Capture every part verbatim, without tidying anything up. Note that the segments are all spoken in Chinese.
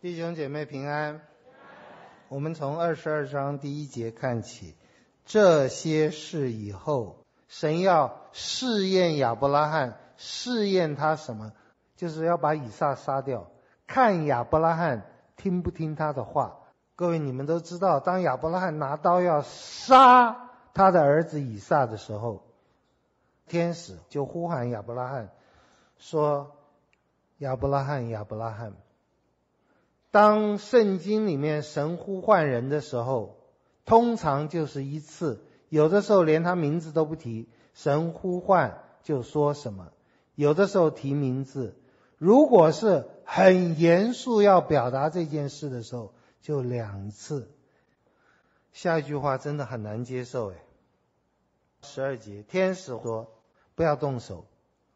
弟兄姐妹平安。我们从二十二章第一节看起，这些事以后，神要试验亚伯拉罕，试验他什么？就是要把以撒杀掉，看亚伯拉罕听不听他的话。各位，你们都知道，当亚伯拉罕拿刀要杀他的儿子以撒的时候，天使就呼喊亚伯拉罕说：亚伯拉罕，亚伯拉罕。当圣经里面神呼唤人的时候，通常就是一次，有的时候连他名字都不提，神呼唤就说什么，有的时候提名字。如果是很严肃要表达这件事的时候，就两次。下一句话真的很难接受诶。十二节，天使说不要动手，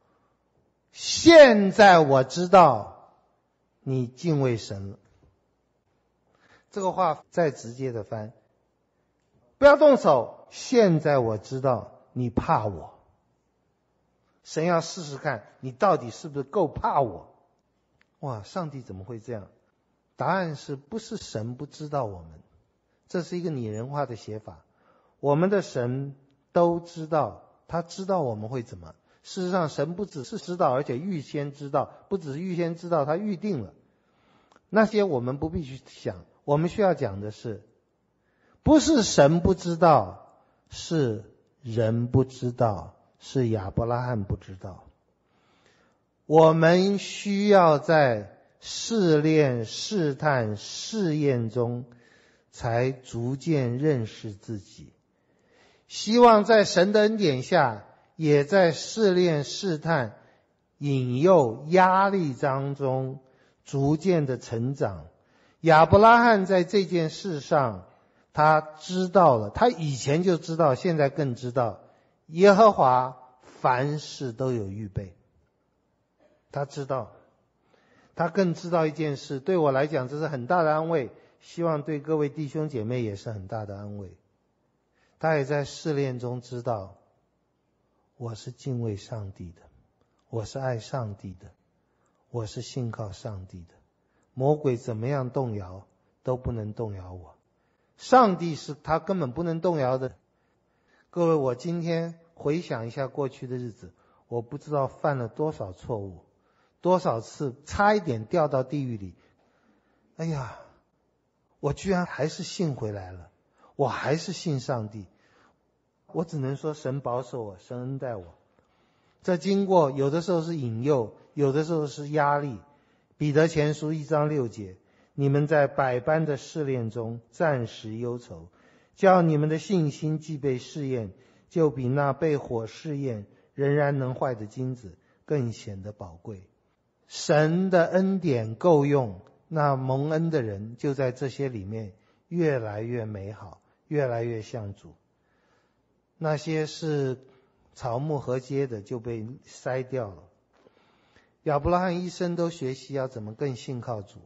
现在我知道你敬畏神了。这个话再直接的翻，不要动手，现在我知道你怕我。神要试试看你到底是不是够怕我。哇，上帝怎么会这样？答案是不是神不知道我们，这是一个拟人化的写法。我们的神都知道，他知道我们会怎么。事实上神不只是知道，而且预先知道，不只是预先知道，他预定了。那些我们不必去想，我们需要讲的是，不是神不知道，是人不知道，是亚伯拉罕不知道。我们需要在试炼、试探、试验中才逐渐认识自己，希望在神的恩典下，也在试炼、试探、引诱、压力当中逐渐的成长。亚伯拉罕在这件事上他知道了，他以前就知道，现在更知道耶和华凡事都有预备。他知道，他更知道一件事，对我来讲这是很大的安慰，希望对各位弟兄姐妹也是很大的安慰。他也在试炼中知道，我是敬畏上帝的，我是爱上帝的，我是信靠上帝的，魔鬼怎么样动摇都不能动摇我，上帝是他根本不能动摇的。各位，我今天回想一下过去的日子，我不知道犯了多少错误，多少次差一点掉到地狱里。哎呀，我居然还是信回来了，我还是信上帝。我只能说神保守我，神恩待我。这经过有的时候是引诱，有的时候是压力。彼得前书一章六节，你们在百般的试炼中暂时忧愁，叫你们的信心既被试验，就比那被火试验仍然能坏的金子更显得宝贵。神的恩典够用，那蒙恩的人就在这些里面越来越美好，越来越像主。那些是草木合接的就被筛掉了。亚伯拉罕一生都学习要怎么更信靠主。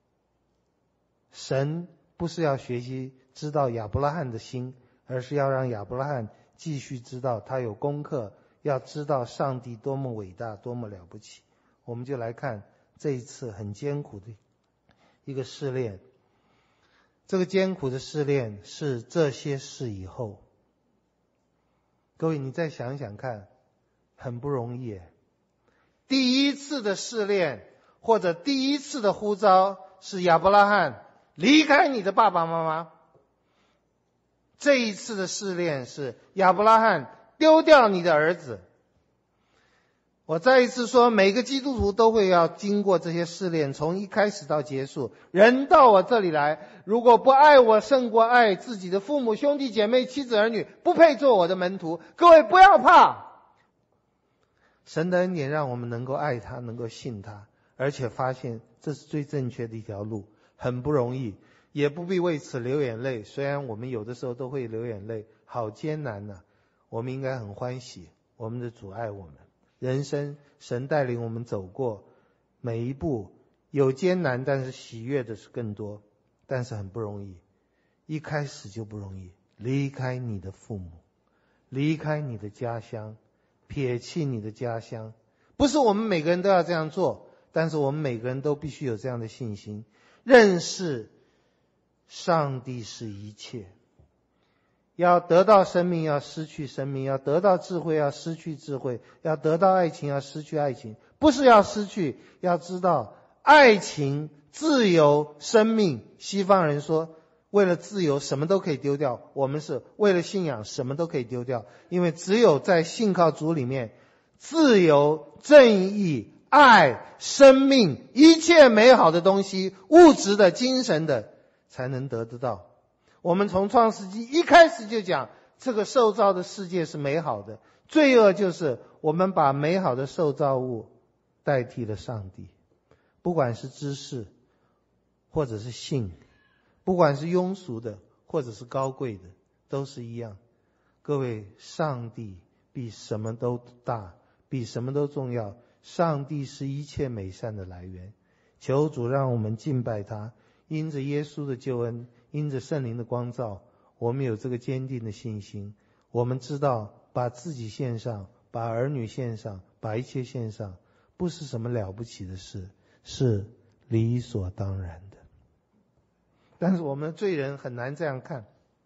神不是要学习知道亚伯拉罕的心，而是要让亚伯拉罕继续知道，他有功课，要知道上帝多么伟大，多么了不起。我们就来看这一次很艰苦的一个试炼。这个艰苦的试炼是这些事以后。各位，你再想想看，很不容易耶。第一次的试炼或者第一次的呼召是亚伯拉罕离开你的爸爸妈妈。这一次的试炼是亚伯拉罕丢掉你的儿子。我再一次说，每个基督徒都会要经过这些试炼，从一开始到结束。人到我这里来，如果不爱我胜过爱自己的父母、兄弟姐妹、妻子儿女，不配做我的门徒。各位不要怕，神的恩典让我们能够爱他，能够信他，而且发现这是最正确的一条路，很不容易，也不必为此流眼泪。虽然我们有的时候都会流眼泪，好艰难啊，我们应该很欢喜，我们的主爱我们。人生神带领我们走过每一步，有艰难，但是喜悦的是更多，但是很不容易。一开始就不容易，离开你的父母，离开你的家乡，撇弃你的家乡，不是我们每个人都要这样做， 但是我们每个人都必须有这样的信心，认识上帝是一切。要得到生命，要失去生命；要得到智慧，要失去智慧；要得到爱情，要失去爱情。不是要失去，要知道爱情、自由、生命。西方人说，为了自由什么都可以丢掉，我们是为了信仰什么都可以丢掉。因为只有在信靠主里面，自由、正义、爱、生命，一切美好的东西，物质的、精神的，才能得得到。我们从创世纪一开始就讲，这个受造的世界是美好的，罪恶就是我们把美好的受造物代替了上帝。不管是知识或者是性，不管是庸俗的或者是高贵的，都是一样。各位，上帝比什么都大，比什么都重要。上帝是一切美善的来源。求主让我们敬拜他，因着耶稣的救恩，因着圣灵的光照，我们有这个坚定的信心。我们知道把自己献上，把儿女献上，把一切献上，不是什么了不起的事，是理所当然的。但是我们罪人很难这样看。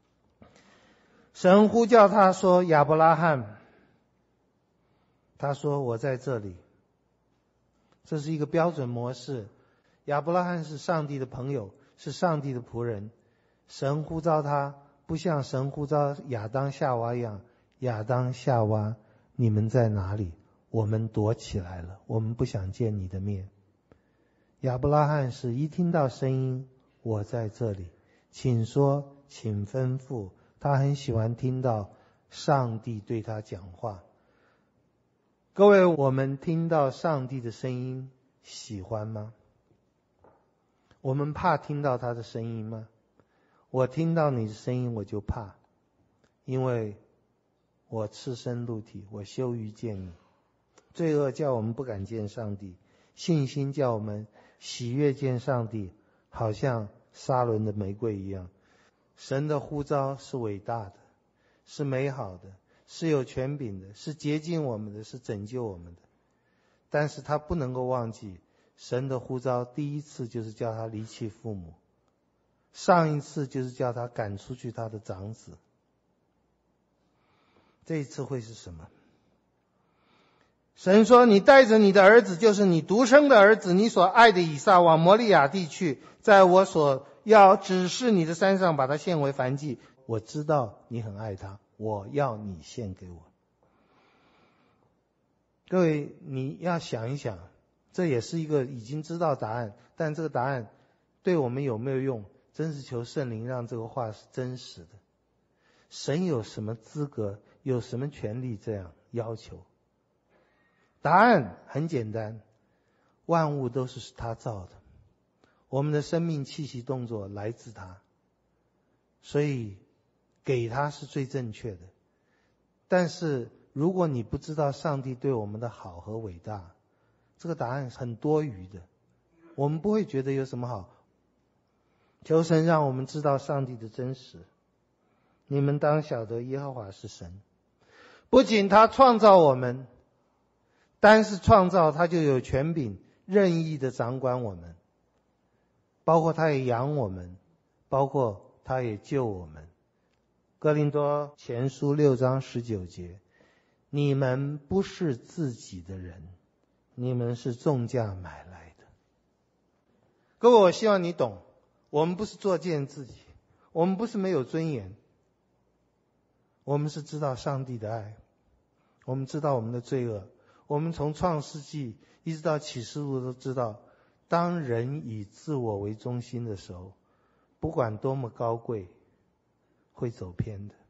神呼叫他说，亚伯拉罕，他说我在这里。这是一个标准模式。亚伯拉罕是上帝的朋友，是上帝的仆人。神呼召他，不像神呼召亚当夏娃一样，亚当夏娃，你们在哪里？我们躲起来了，我们不想见你的面。亚伯拉罕是一听到声音，我在这里，请说，请吩咐。他很喜欢听到上帝对他讲话。各位，我们听到上帝的声音喜欢吗？我们怕听到他的声音吗？我听到你的声音我就怕，因为我赤身露体，我羞于见你。罪恶叫我们不敢见上帝，信心叫我们喜悦见上帝，好像沙伦的玫瑰一样。神的呼召是伟大的，是美好的，是有权柄的，是洁净我们的，是拯救我们的。但是他不能够忘记，神的呼召第一次就是叫他离弃父母，上一次就是叫他赶出去他的长子。这一次会是什么？神说，你带着你的儿子，就是你独生的儿子，你所爱的以撒，往摩利亚地去，在我所要指示你的山上把他献为燔祭。我知道你很爱他，我要你献给我。各位，你要想一想，这也是一个已经知道答案，但这个答案对我们有没有用？真是求圣灵让这个话是真实的。神有什么资格，有什么权利这样要求？答案很简单，万物都是他造的，我们的生命气息动作来自他，所以给他是最正确的。但是如果你不知道上帝对我们的好和伟大，这个答案是很多余的，我们不会觉得有什么好。求神让我们知道上帝的真实。你们当晓得耶和华是神，不仅他创造我们，单是创造他就有权柄任意的掌管我们，包括他也养我们，包括他也救我们。哥林多前书六章十九节，你们不是自己的人，你们是重价买来的。各位，我希望你懂，我们不是作践自己，我们不是没有尊严，我们是知道上帝的爱，我们知道我们的罪恶。我们从创世纪一直到启示录都知道，当人以自我为中心的时候，不管多么高贵，会走偏的。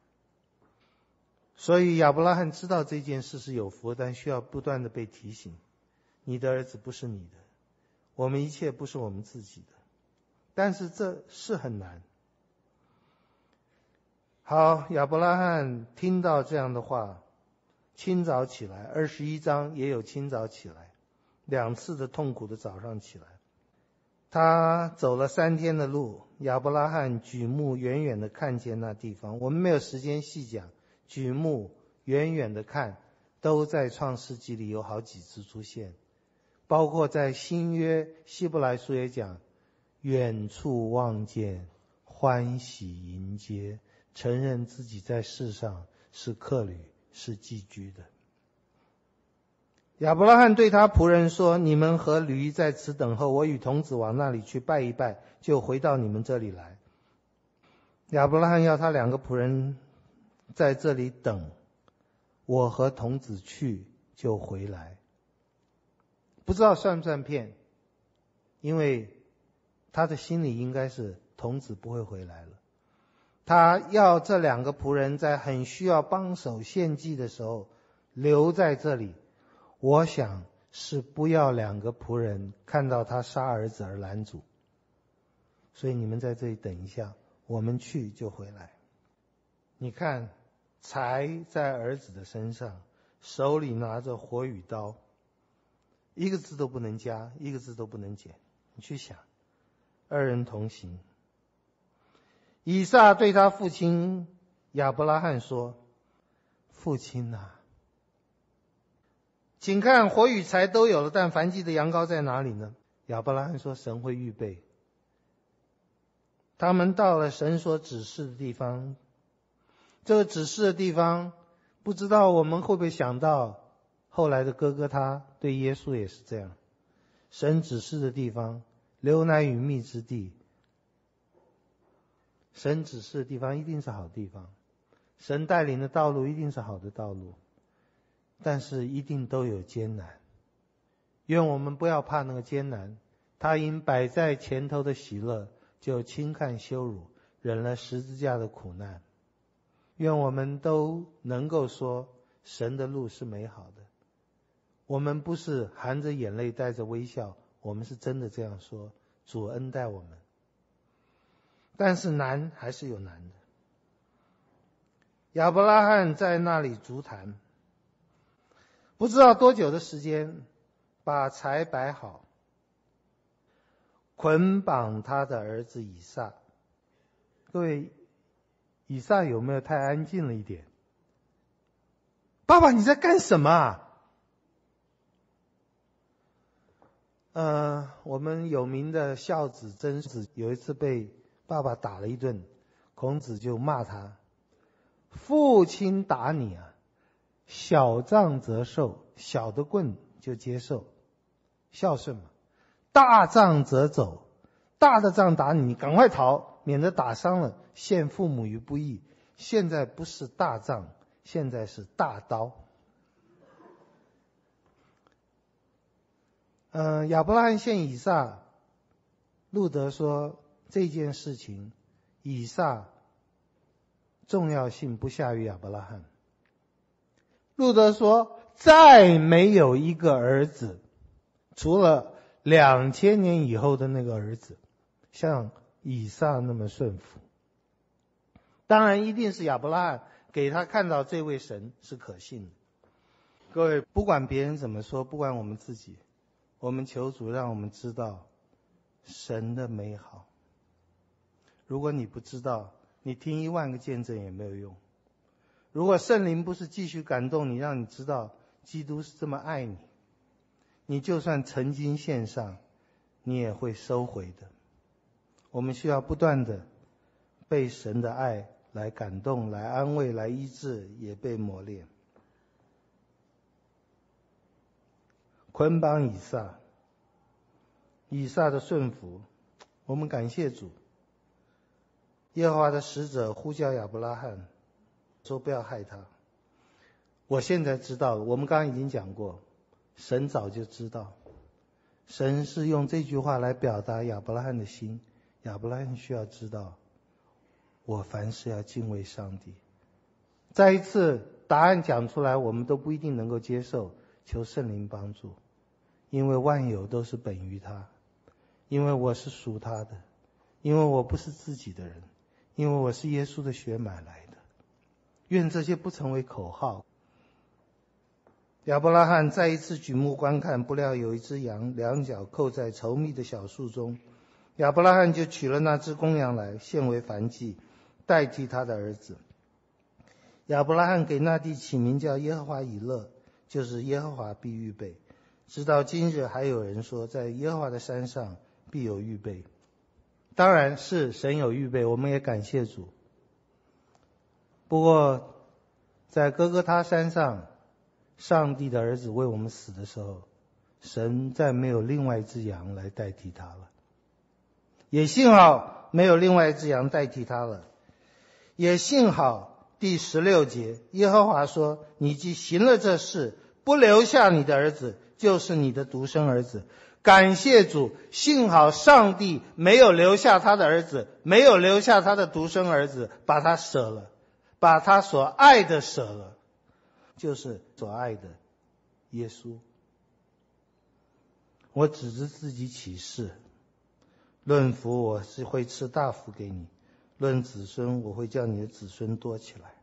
所以亚伯拉罕知道这件事是有福，但需要不断的被提醒，你的儿子不是你的，我们一切不是我们自己的。但是这是很难。好，亚伯拉罕听到这样的话，清早起来，二十一章也有清早起来，两次的痛苦的早上起来。他走了三天的路，亚伯拉罕举目远远的看见那地方。我们没有时间细讲，举目远远的看，都在创世纪里有好几次出现。 包括在新约希伯来书也讲，远处望见，欢喜迎接，承认自己在世上是客旅，是寄居的。亚伯拉罕对他仆人说，你们和驴在此等候，我与童子往那里去拜一拜，就回到你们这里来。亚伯拉罕要他两个仆人在这里等，我和童子去就回来。不知道算不算骗，因为他的心里应该是童子不会回来了。他要这两个仆人在很需要帮手献祭的时候留在这里，我想是不要两个仆人看到他杀儿子而拦阻。所以你们在这里等一下，我们去就回来。你看，财在儿子的身上，手里拿着火与刀，一个字都不能加，一个字都不能减。你去想，二人同行。以撒对他父亲亚伯拉罕说，父亲啊，请看，火与柴都有了，但燔祭的羊羔在哪里呢？亚伯拉罕说，神会预备。他们到了神所指示的地方，这个指示的地方，不知道我们会不会想到后来的哥哥他对耶稣也是这样。神指示的地方，流奶与蜜之地，神指示的地方一定是好地方，神带领的道路一定是好的道路，但是一定都有艰难。愿我们不要怕那个艰难，他因摆在前头的喜乐，就轻看羞辱，忍了十字架的苦难。愿我们都能够说，神的路是美好的。我们不是含着眼泪带着微笑，我们是真的这样说，主恩待我们。但是难还是有难的。亚伯拉罕在那里足坛，不知道多久的时间，把柴摆好，捆绑他的儿子以撒。各位，以撒有没有太安静了一点？爸爸，你在干什么啊？呃，我们有名的孝子曾子有一次被爸爸打了一顿，孔子就骂他，父亲打你啊，小杖则受，小的棍就接受，孝顺嘛。大杖则走，大的杖打你，你赶快逃，免得打伤了，陷父母于不义。现在不是大杖，现在是大刀。嗯、呃，亚伯拉罕献以撒，路德说这件事情，以撒重要性不下于亚伯拉罕。路德说，再没有一个儿子，除了两千年以后的那个儿子，像以撒那么顺服。当然，一定是亚伯拉罕给他看到这位神是可信的。各位，不管别人怎么说，不管我们自己，我们求主让我们知道神的美好。如果你不知道，你听一万个见证也没有用。如果圣灵不是继续感动你，让你知道基督是这么爱你，你就算曾经献上，你也会收回的。我们需要不断的被神的爱来感动，来安慰，来医治，也被磨练。捆绑以撒，以撒的顺服，我们感谢主。耶和华的使者呼叫亚伯拉罕，说不要害他。我现在知道了，我们刚刚已经讲过，神早就知道。神是用这句话来表达亚伯拉罕的心。亚伯拉罕需要知道，我凡事要敬畏上帝。再一次答案讲出来，我们都不一定能够接受，求圣灵帮助。因为万有都是本于他，因为我是属他的，因为我不是自己的人，因为我是耶稣的血买来的。愿这些不成为口号。亚伯拉罕再一次举目观看，不料有一只羊两脚扣在稠密的小树中。亚伯拉罕就取了那只公羊来，献为燔祭，代替他的儿子。亚伯拉罕给那地起名叫耶和华以勒，就是耶和华必预备。 直到今日还有人说，在耶和华的山上必有预备。当然是神有预备，我们也感谢主。不过在哥哥他山上，上帝的儿子为我们死的时候，神再没有另外一只羊来代替他了。也幸好没有另外一只羊代替他了。也幸好第十六节，耶和华说，你既行了这事，不留下你的儿子，就是你的独生儿子。感谢主，幸好上帝没有留下他的儿子，没有留下他的独生儿子，把他舍了，把他所爱的舍了，就是所爱的耶稣。我指着自己起誓，论福我是会赐大福给你，论子孙我会叫你的子孙多起来。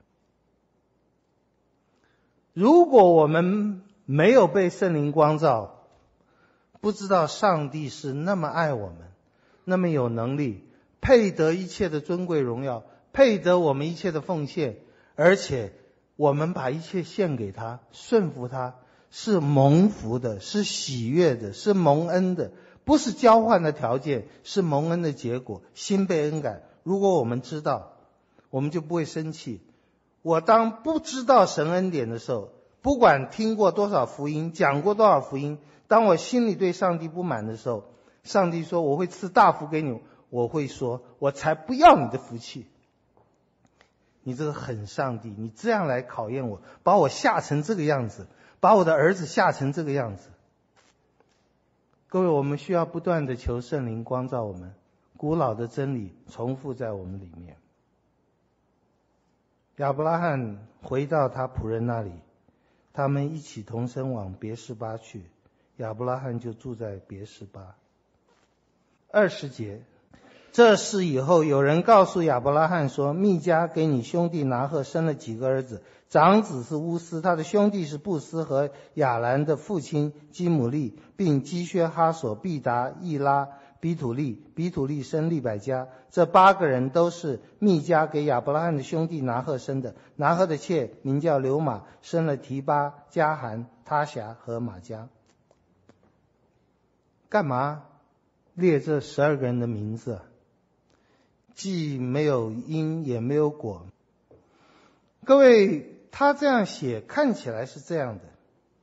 如果我们没有被圣灵光照，不知道上帝是那么爱我们，那么有能力，配得一切的尊贵荣耀，配得我们一切的奉献，而且我们把一切献给他，顺服他，是蒙福的，是喜悦的，是蒙恩的，不是交换的条件，是蒙恩的结果，心被恩感。如果我们知道，我们就不会生气。我当不知道神恩典的时候，不管听过多少福音，讲过多少福音，当我心里对上帝不满的时候，上帝说我会赐大福给你，我会说我才不要你的福气。你这个狠上帝，你这样来考验我，把我吓成这个样子，把我的儿子吓成这个样子。各位，我们需要不断的求圣灵光照我们，古老的真理重复在我们里面。亚伯拉罕回到他仆人那里，他们一起同声往别是巴去，亚伯拉罕就住在别是巴。二十节，这事以后有人告诉亚伯拉罕说，密迦给你兄弟拿鹤生了几个儿子，长子是乌斯，他的兄弟是布斯和亚兰的父亲基姆利，并基薛哈索、毕达、易拉、比土利，比土利生利百加。这八个人都是密迦给亚伯拉罕的兄弟拿鹤生的。拿鹤的妾名叫流玛，生了提巴、加含、他辖和玛迦。干嘛列这十二个人的名字？既没有因也没有果。各位，他这样写看起来是这样的：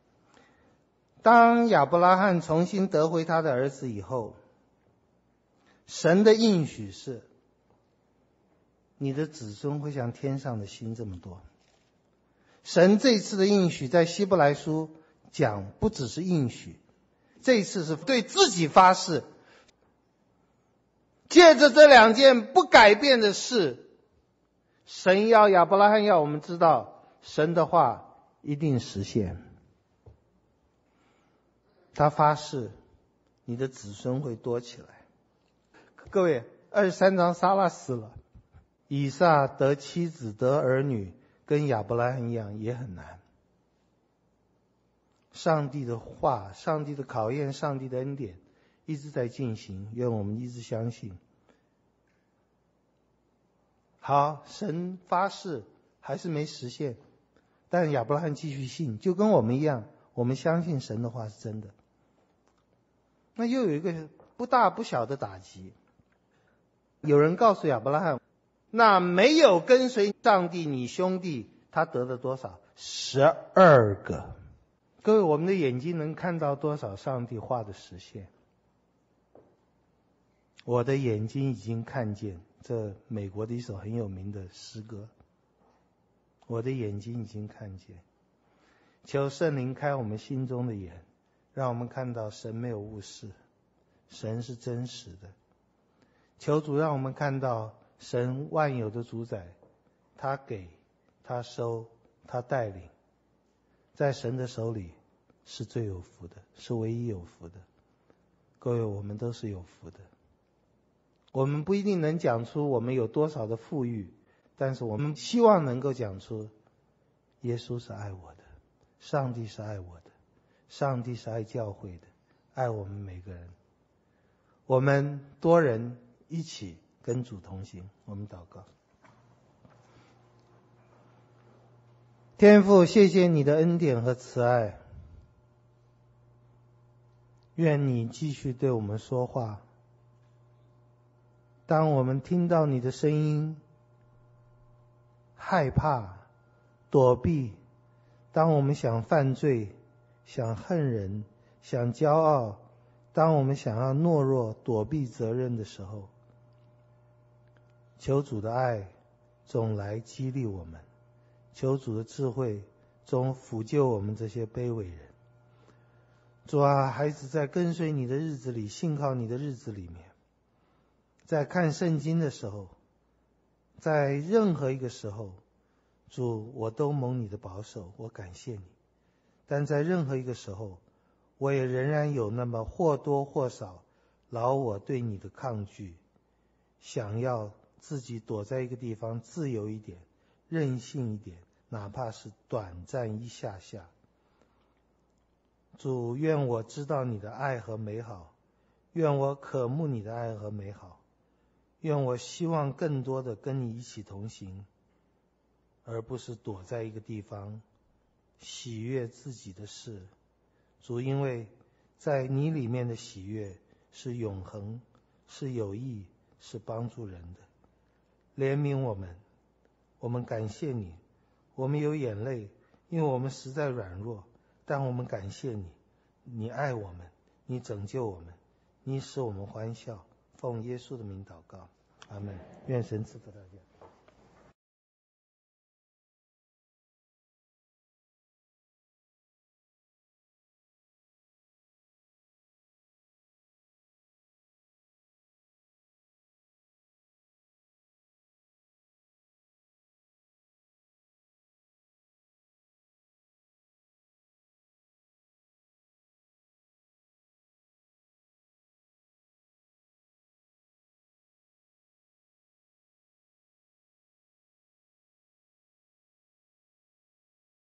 当亚伯拉罕重新得回他的儿子以后，神的应许是你的子孙会像天上的星这么多。神这次的应许在希伯来书讲，不只是应许，这次是对自己发誓，借着这两件不改变的事，神要亚伯拉罕要我们知道，神的话一定实现。他发誓你的子孙会多起来。各位，二十三章撒拉死了，以撒得妻子得儿女，跟亚伯拉罕一样也很难。上帝的话，上帝的考验，上帝的恩典一直在进行，愿我们一直相信。好，神发誓还是没实现，但亚伯拉罕继续信，就跟我们一样，我们相信神的话是真的。那又有一个不大不小的打击，有人告诉亚伯拉罕，那没有跟随上帝你兄弟他得了多少？十二个。各位，我们的眼睛能看到多少上帝话的实现？我的眼睛已经看见，这美国的一首很有名的诗歌，我的眼睛已经看见。求圣灵开我们心中的眼，让我们看到神没有误事，神是真实的。求主让我们看到神万有的主宰，他给，他收，他带领，在神的手里是最有福的，是唯一有福的。各位，我们都是有福的。我们不一定能讲出我们有多少的富裕，但是我们希望能够讲出耶稣是爱我的，上帝是爱我的，上帝是爱教会的，爱我们每个人。我们多人一起跟主同行，我们祷告。天父，谢谢你的恩典和慈爱， 愿你继续对我们说话。当我们听到你的声音，害怕、躲避，当我们想犯罪、想恨人、想骄傲，当我们想要懦弱、躲避责任的时候，求主的爱总来激励我们，求主的智慧总抚救我们这些卑微人。主啊，孩子在跟随你的日子里，信靠你的日子里面，在看圣经的时候，在任何一个时候，主，我都蒙你的保守，我感谢你。但在任何一个时候，我也仍然有那么或多或少劳我对你的抗拒，想要自己躲在一个地方自由一点，任性一点，哪怕是短暂一下下。主，愿我知道你的爱和美好，愿我渴慕你的爱和美好，愿我希望更多的跟你一起同行，而不是躲在一个地方喜悦自己的事。主，因为在你里面的喜悦是永恒，是有益，是帮助人的。怜悯我们，我们感谢你。我们有眼泪，因为我们实在软弱，但我们感谢你，你爱我们，你拯救我们，你使我们欢笑。奉耶稣的名祷告，阿们。愿神赐福大家。